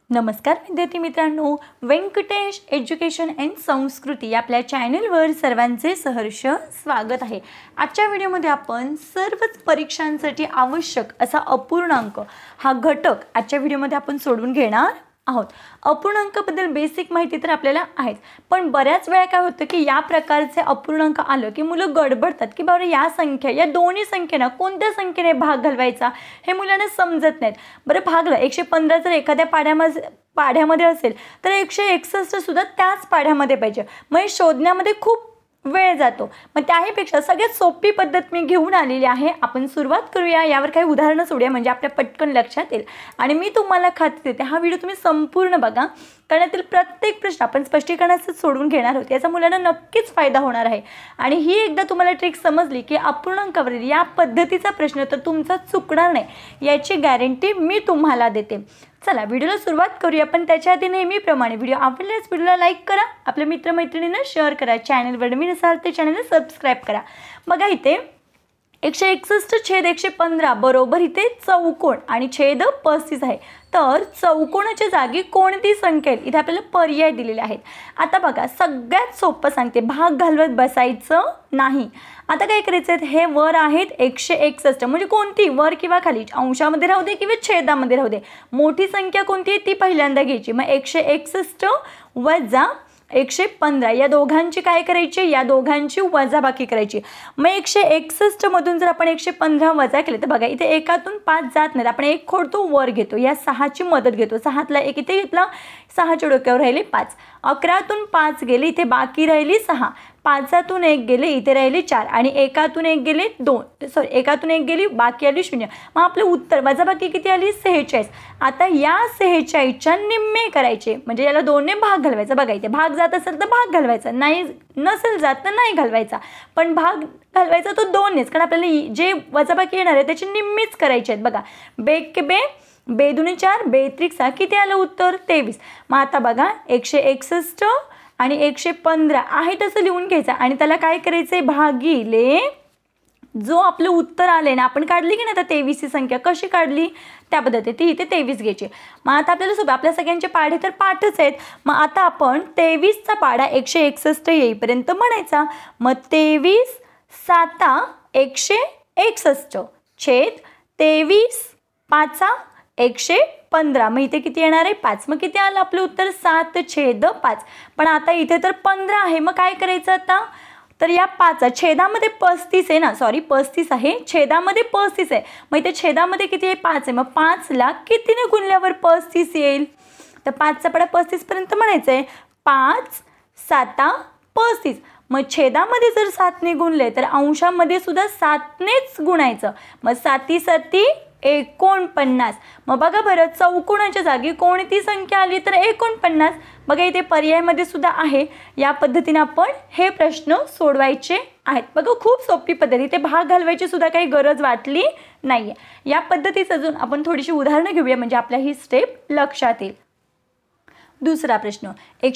नमस्कार विद्यार्थी मित्रांनो, व्यंकटेश एज्युकेशन अँड संस्कृती आपल्या चॅनलवर सर्वांचे सहर्ष स्वागत आहे। आजच्या व्हिडिओमध्ये आपण सर्वच परीक्षांसाठी आवश्यक असा अपूर्णांक हा घटक आजच्या व्हिडिओमध्ये आपण सोडवून घेणार आहोत। अपूर्णांकाबद्दल बेसिक माहिती तर आपल्याला आहेच, पण बऱ्याच वेळा काय होतं की या प्रकारचे अपूर्णांक आलं की मुलं गडबडतात की बरं या संख्या या दोन्ही संख्येना कोणत्या संख्येने भाग घालवायचा हे मुलांना समजत नाहीत। बरं भागला 115 जर एखाद्या पाढ्यामध्ये असेल तर 161 सुद्धा त्याच पाढ्यामध्ये पाहिजे, मग हे शोधण्यामध्ये खूप वेळ जातो। मग त्याहीपेक्षा सगळ्यात सोपी पद्धत मी घेऊन आलेली आहे। आपण सुरुवात करूया, यावर काही उदाहरणं सोडूया म्हणजे आपल्या पटकन लक्षात येईल। आणि मी तुम्हाला खात्री देते हा व्हिडिओ तुम्ही संपूर्ण बघा, कारण यातील प्रत्येक प्रश्न आपण स्पष्टीकरणासह सोडवून घेणार आहोत। याचा मुलांना नक्कीच फायदा होणार आहे। आणि ही एकदा तुम्हाला ट्रिक समजली की अपूर्णांकावरील या पद्धतीचा प्रश्न तर तुमचा चुकणार नाही याची गॅरंटी मी तुम्हाला देते। चला व्हिडिओला सुरुवात करूया, पण त्याच्या आधी नेहमीप्रमाणे व्हिडिओ आवडल्यास व्हिडिओला लाईक करा, आपल्या मित्रमैत्रिणींना शेअर करा, चॅनलवर नवीन असाल तर चॅनलला सबस्क्राइब करा। बघा इथे 161/115 बरोबर इथे चौकोन आणि छेद 35 आहे, तर चौकोनाच्या जागी कोणती संख्या येईल इथे आपल्याला पर्याय दिलेले आहेत। आता बघा सगळ्यात सोपं सांगते, भाग घालवत बसायचं नाही। आता काय करायचं, हे वर आहेत 161 म्हणजे कोणती वर किंवा खाली, अंशामध्ये राहू दे किंवा छेदामध्ये राहू दे, मोठी संख्या कोणती आहे ती पहिल्यांदा घ्यायची। मग 161 वजा 115 या दोघांची काय करायची, या दोघांची वजाबाकी करायची। मग 161 मधून जर आपण 115 वजा केले तर बघा इथे एकातून 5 जात नाहीत, आपण एक खोडतो वर घेतो, या 6ची मदत घेतो, 6तला एक इथे घेतला, 6च्या डोक्यावर राहिले 5, 11तून 5 गेले इथे बाकी राहिली 6, 5तून 1 गेले इथे राहिले 4 आणि एकातून 1 गेले 2 एकातून 1 गेली बाकी आली 0। मग आपलं उत्तर वजाबाकी किती आली 46। आता या 46च्या निम्मे करायचे म्हणजे याला 2 ने भाग घालवायचा। बघा इथे भाग जात असेल तर भाग घालवायचा, नाही नसेल जात तर नाही घालवायचा, पण भाग घालवायचा तो 2 नेच, कारण आपल्याला जे वजाबाकी येणार आहे त्याची निम्मीच करायची आहेत। बघा बेक के बे, बे दुने 4, बे त्रिक 6 किती आलं उत्तर 23। मग आता बघा 161 आणि 115 आहे तसं लिहून घ्यायचं आणि त्याला काय करायचं भागिले जो आपलं उत्तर आले ना, आपण काढली की नाही आता 23 ही संख्या कशी काढली त्या पद्धतीने ती इथे 23 घ्यायची। मग आता आपल्याला सोबत आपल्या सगळ्यांचे पाढे तर पाठच आहेत, मग आता आपण 23चा पाढा 161 येईपर्यंत म्हणायचा। मग 23 7 161 छेद 23 5 115, मग इथे किती येणार आहे 5, मग किती आलं आपलं उत्तर 7/5। पण आता इथे तर 15 आहे, मग काय करायचं आता, तर या 5 छेदामध्ये 35 आहे ना, सॉरी 35 आहे, छेदामध्ये 35 आहे, मग इथे छेदामध्ये किती आहे 5 आहे, मग 5ला कितीने गुणल्यावर 35 येईल, तर 5चा पाढा 35 पर्यंत म्हणायचं आहे। 5 7 35, मग छेदामध्ये जर 7ने गुणले तर अंशामध्ये सुद्धा 7नेच गुणायचं, मग 7 7 49। मग बघा बरं चौकोनाच्या जागी कोणती संख्या आली तर 49। बघा इथे पर्यायामध्ये सुद्धा आहे, या पद्धतीने आपण हे प्रश्न सोडवायचे आहेत। बघा खूप सोपी पद्धत, इथे भाग घालवायची सुद्धा काही गरज वाटली नाहीये। या पद्धतीचं अजून आपण थोडीशी उदाहरणं घेऊया म्हणजे आपल्या ही स्टेप लक्षात येईल। दुसरा प्रश्न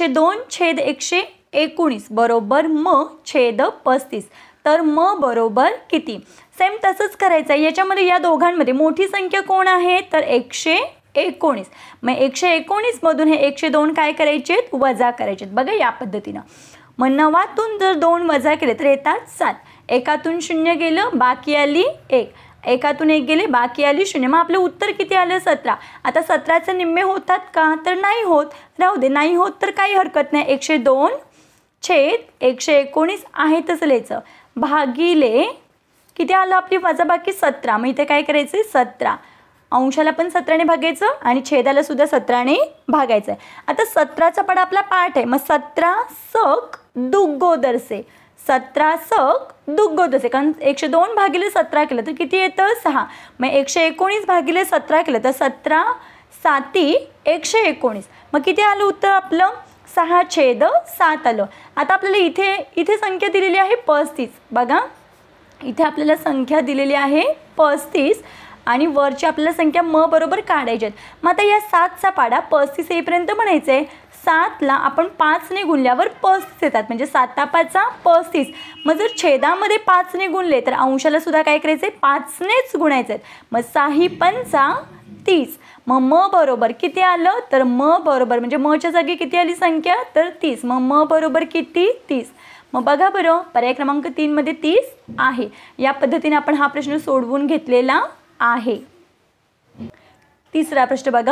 102/119 बरोबर म छेद 35, तर म बरोबर किती। सेम तसंच करायचं आहे, याच्यामध्ये या दोघांमध्ये मोठी संख्या कोण आहे तर 119, मग 119 मधून हे 102 काय करायचे वजा करायचे। बघा या पद्धतीनं, मग 9तून जर 2 वजा केले तर येतात 7, एकातून 0 गेलं बाकी आली 1, एकातून 1 गेले बाकी आली 0, मग आपलं उत्तर किती आलं 17। आता 17चे निम्मे होतात का तर नाही होत, राहू दे, नाही होत तर काही हरकत नाही, 102 छेद 119 आहे तसं लिहायचं भागिले किती आलं आपली वजाबाकी 17, मग इथे काय करायचं 17, अंशाला पण 17ने भागायचं आणि छेदाला सुद्धा 17ने भागायचं आहे। आता 17चा पाढा आपला पाठ आहे, मग 17 सक दुग्गोदरसे, 17 सक दुग्गोदरसे, कारण 102 भागिले 17 केलं तर किती येतं 6, मग 119 भागिले 17 केलं तर 17 7 119, मग किती आलं उत्तर आपलं 6/7 आलं। आता आपल्याला इथे संख्या दिलेली आहे 35, बघा इथे आपल्याला संख्या दिलेली आहे 35 आणि वरची आपल्याला संख्या म बरोबर काढायची आहेत। मग आता या 7चा पाढा 35 येईपर्यंत म्हणायचं आहे, 7ला आपण 5ने गुणल्यावर 35 येतात म्हणजे 7 5 35, मग जर छेदामध्ये 5ने गुणले तर अंशाला सुद्धा काय करायचं 5नेच गुणायचं आहे, मग 6 5 30, मग म बरोबर किती आलं, तर म बरोबर म्हणजे मच्या जागी किती आली संख्या, तर 30. मग म बरोबर किती, 30. मग बघा बरं, पर्याय क्रमांक 3 मध्ये 30 आहे. या पद्धतीने आपण हा प्रश्न सोडवून घेतलेला आहे. तिसरा प्रश्न बघा,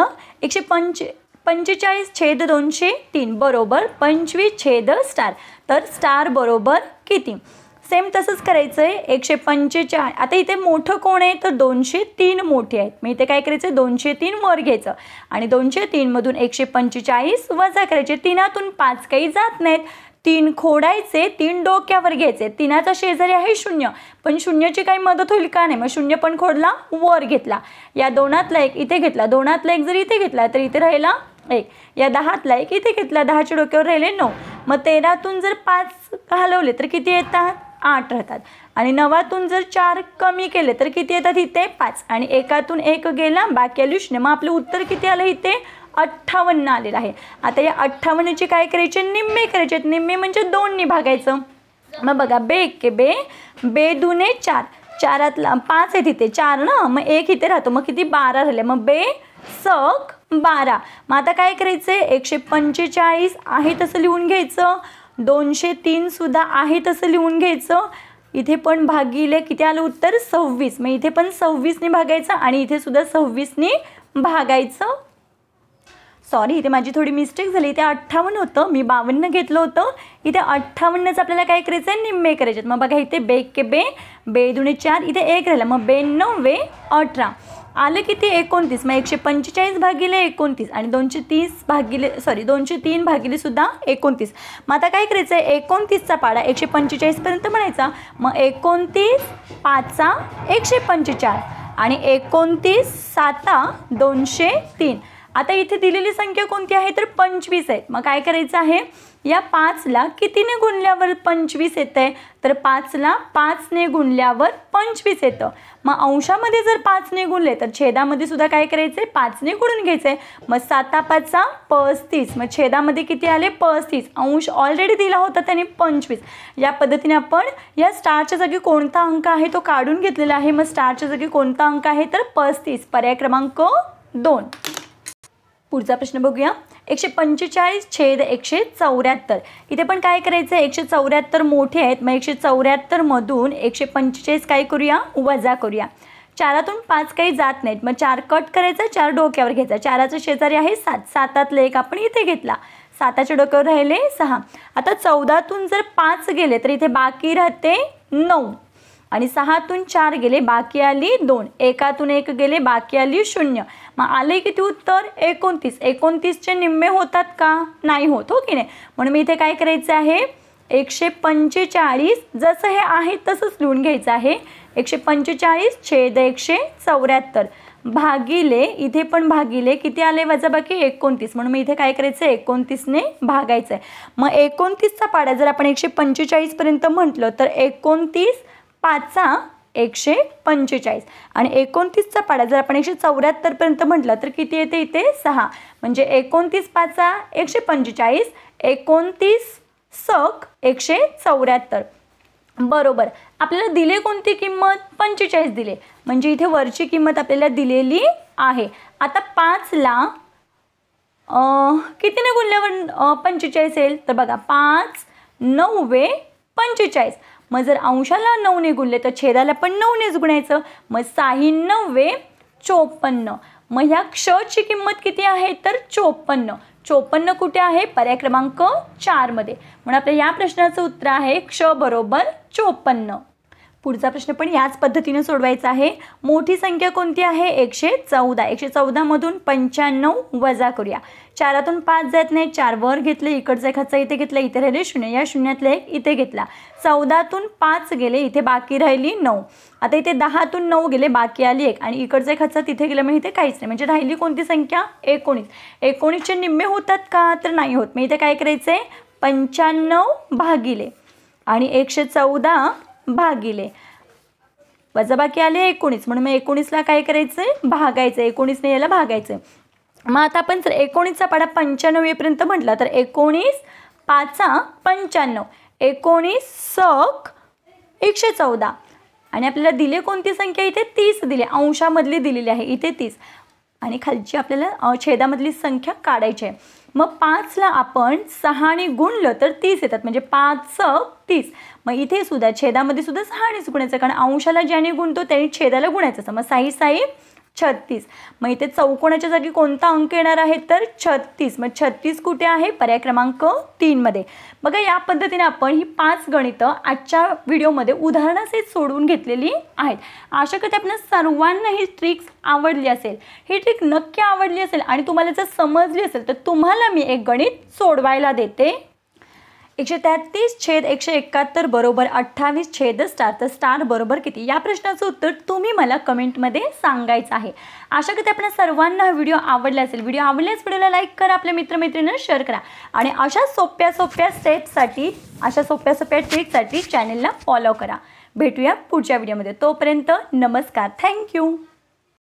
145/203 बरोबर 25 स्टार. तर स्टार बरोबर किती. सेम तसंच करायचं आहे. 145, आता इथे मोठं कोण आहे, तर 203 मोठे आहेत. मग इथे काय करायचं, 203 वर घ्यायचं आणि 203 मधून 145 वजा करायचे. 3तून 5 काही जात नाहीत, 3 खोडायचे, 3 डोक्यावर घ्यायचे. 3चा शेजारी आहे 0, पण 0ची काही मदत होईल का, नाही. मग 0 पण खोडला, वर घेतला. या 2तला 1 इथे घेतला, 2तला 1 जर इथे घेतला तर इथे राहिला 1. या 10तला 1 इथे घेतला, 10च्या डोक्यावर राहिले 9. मग 13तून जर 5 घालवले तर किती येतात, 8 राहतात. आणि 9तून जर 4 कमी केले तर किती येतात, इथे 5. आणि 1तून 1 गेला, बाकी आली 0. मग आपलं उत्तर किती आलं, इथे 58 आलेलं आहे. आता या 58चे काय करायचे, निम्मे करायचे. निम्मे म्हणजे 2 ने भागायचं. मग बघा, बे 1 बे, बे 2 4, 4तला 5 आहे तिथे 4 ना, मग 1 इथे राहतो. मग किती, 12 राहिले. मग बे सक 12. मग आता काय करायचं, 145 आहे तसं लिहून घ्यायचं, 203 सुद्धा आहे तसं लिहून घ्यायचं. इथे पण भागिले किती आलं उत्तर, 26. मग इथे पण 26 ने भागायचं आणि इथे सुद्धा 26 ने भागायचं. सॉरी, इथे माझी थोडी मिस्टेक झाली. इथे 58 होतं, मी 52 घेतलं होतं. इथे 58च आपल्याला काय करायचं आहे, निम्मे करायचे. मग बघा, इथे बे 1 बे, बे 2 4, इथे 1 राहिला. मग 92 18 आलं किती, 29. मग 145 भागिले 29 आणि 203 भागिले सुद्धा 29. मग आता काय करायचं आहे, 29चा पाडा 145 पर्यंत म्हणायचा. मग 29 5 145 आणि 29 7 203. आता इथे दिलेली संख्या कोणती आहे, तर 25 आहेत. मग काय करायचं आहे, या 5ला कितीने गुणल्यावर 25 येतं आहे, तर 5ला 5 ने गुणल्यावर 25 येतं. मग अंशामध्ये जर 5 ने गुणले तर छेदामध्ये सुद्धा काय करायचं आहे, 5 ने गुणून घ्यायचं आहे. मग 7 5 35. मग छेदामध्ये किती आले, 35. अंश ऑलरेडी दिला होता त्याने 25. या पद्धतीने आपण या स्टारच्या जागी कोणता अंक आहे तो काढून घेतलेला आहे. मग स्टारच्या जागी कोणता अंक आहे, तर 35. पर्याय क्रमांक 2. पुढचा प्रश्न बघूया, 145/174. इथे पण काय करायचं आहे, 174 मोठे आहेत. मग 174 मधून 145 काय करूया, वजा करूया. 4तून 5 काही जात नाहीत. मग 4 कट करायचा, 4 डोक्यावर घ्यायचा. 4चा शेजारी आहे 7, 7तला 1 आपण इथे घेतला, 7च्या डोक्यावर राहिले 6. आता 14तून जर 5 गेले तर इथे बाकी राहते 9 आणि 6तून 4 गेले, बाकी आली 2. 1तून 1 गेले, बाकी आली 0. मग आले किती उत्तर, 29. 29चे निम्मे होतात का, नाही होत, हो की नाही. म्हणून मी इथे काय करायचं आहे, 145 जसं हे आहे तसंच लिहून घ्यायचं आहे. 145/174 भागिले, इथे पण भागिले किती आले, वजाबाकी 29. म्हणून मी इथे काय करायचं, 29 ने भागायचं आहे. मग 29चा पाडा जर आपण 145 पर्यंत म्हटलं तर 29 5 145 आणि 29चा पाडा जर आपण 174 पर्यंत म्हटलं तर किती येते, इथे 6. म्हणजे 29 5 145, 29 सक 174 बरोबर. आपल्याला दिले कोणती किंमत, 45 दिले. म्हणजे इथे वरची किंमत आपल्याला दिलेली आहे. आता 5ला कितीने गुणल्यावर 45 येईल, तर बघा 5 9 45. मग जर अंशाला 9 ने गुणले तर छेदाला पण 9 नेच गुणायचं. मग 6 9 54. मग ह्या क्षची किंमत किती आहे, तर 54. 54 कुठे आहे, पर्याय क्रमांक 4 मध्ये. म्हणून आपल्या या प्रश्नाचं उत्तर आहे क्ष बरोबर 54. पुढचा प्रश्न पण याच पद्धतीने सोडवायचा आहे. मोठी संख्या कोणती आहे, 114. 114 मधून 95 वजा करूया. 4तून 5 जात नाही, 4 वर घेतले, इकडचा एक हातचा इथे घेतला, इथे राहिले 0. या 0तला 1 इथे घेतला. 14तून 5 गेले, इथे बाकी राहिली 9. आता इथे 10तून 9 गेले, बाकी आली 1 आणि इकडचा एक हातचा तिथे गेला, मग इथे काहीच नाही. म्हणजे राहिली कोणती संख्या, 19. 19चे निम्मे होतात का, तर नाही होत. मग इथे काय करायचं आहे, 95 भागिले आणि 114 भागिले वजाबाकी आले 19. म्हणून मग 19ला काय करायचं आहे, भागायचं. 19 ने याला भागायचं. मग आता आपण जर 19चा पाडा 95 पर्यंत म्हटला तर 19 5 95, 19 सक 114 आणि आपल्याला दिले कोणती संख्या, इथे 30 दिली, अंशामधली दिलेली आहे इथे 30. आणि खालची आपल्याला छेदामधली संख्या काढायची आहे. मग 5ला आपण 6ने गुणलं तर 30 येतात, म्हणजे 5 30. मग इथे सुद्धा छेदामध्ये सुद्धा 6नेच गुणायचं, कारण अंशाला ज्याने गुणतो त्याने छेदाला गुणायचं. मग 6 6 36. मग इथे चौकोनाच्या जागी कोणता अंक येणार आहे तर 36. मग 36 कुठे आहे? पर्याय क्रमांक 3 मध्ये. बघा या पद्धतीने आपण ही 5 गणितं आजच्या व्हिडिओमध्ये उदाहरणासहित सोडवून घेतलेली आहेत. आशा करते आपल्या सर्वांना ही ट्रिक्स आवडली असेल. ही ट्रिक नक्की आवडली असेल आणि तुम्हाला जर समजली असेल तर तुम्हाला मी एक गणित सोडवायला देते. 133/171 बरोबर 28 छेद स्टार, तर स्टार बरोबर किती? या प्रश्नाचं उत्तर तुम्ही मला कमेंटमध्ये सांगायचं आहे. आशा करते आपल्या सर्वांना हा व्हिडिओ आवडला असेल. व्हिडिओ आवडल्यास व्हिडिओला लाईक करा, आपल्या मित्रमैत्रिणींना शेअर करा आणि अशा सोप्या स्टेप्ससाठी, अशा सोप्या ट्रिकसाठी चॅनलला फॉलो करा. भेटूया पुढच्या व्हिडिओमध्ये. तोपर्यंत नमस्कार. थँक्यू.